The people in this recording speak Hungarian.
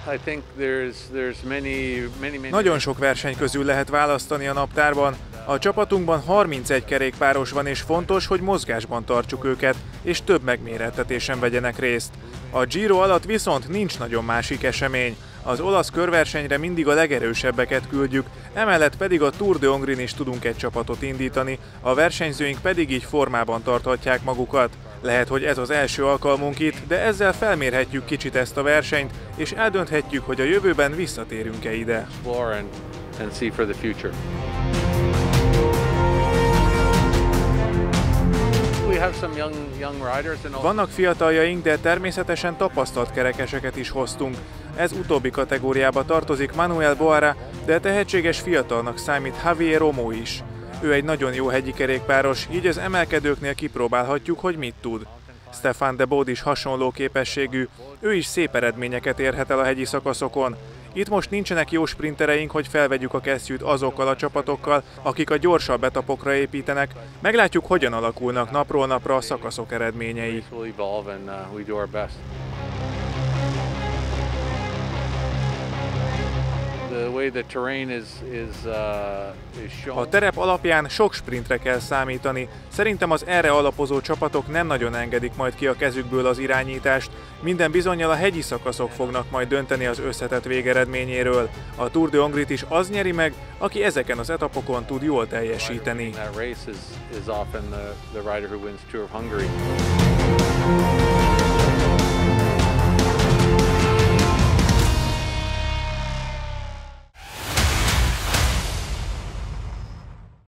Nagyon sok verseny közül lehet választani a naptárban. A csapatunkban 31 kerékpáros van, és fontos, hogy mozgásban tartsuk őket, és több megmérettetésen vegyenek részt. A Giro alatt viszont nincs nagyon másik esemény. Az olasz körversenyre mindig a legerősebbeket küldjük, emellett pedig a Tour de Hongrin is tudunk egy csapatot indítani, a versenyzőink pedig így formában tarthatják magukat. Lehet, hogy ez az első alkalmunk itt, de ezzel felmérhetjük kicsit ezt a versenyt, és eldönthetjük, hogy a jövőben visszatérünk-e ide. Vannak fiataljaink, de természetesen tapasztalt kerekeseket is hoztunk. Ez utóbbi kategóriába tartozik Manuel Boara, de tehetséges fiatalnak számít Javier Romo is. Ő egy nagyon jó hegyi kerékpáros, így az emelkedőknél kipróbálhatjuk, hogy mit tud. Stefan de Bod is hasonló képességű, ő is szép eredményeket érhet el a hegyi szakaszokon. Itt most nincsenek jó sprintereink, hogy felvegyük a kesztyűt azokkal a csapatokkal, akik a gyorsabb etapokra építenek. Meglátjuk, hogyan alakulnak napról napra a szakaszok eredményei. A terep alapján sok sprintre kell számítani. Szerintem az erre alapozó csapatok nem nagyon engedik majd ki a kezükből az irányítást. Minden bizonnyal a hegyi szakaszok fognak majd dönteni az összetett végeredményéről. A Tour de Hongrit is az nyeri meg, aki ezeken az etapokon tud jól teljesíteni. Tour of Hungary.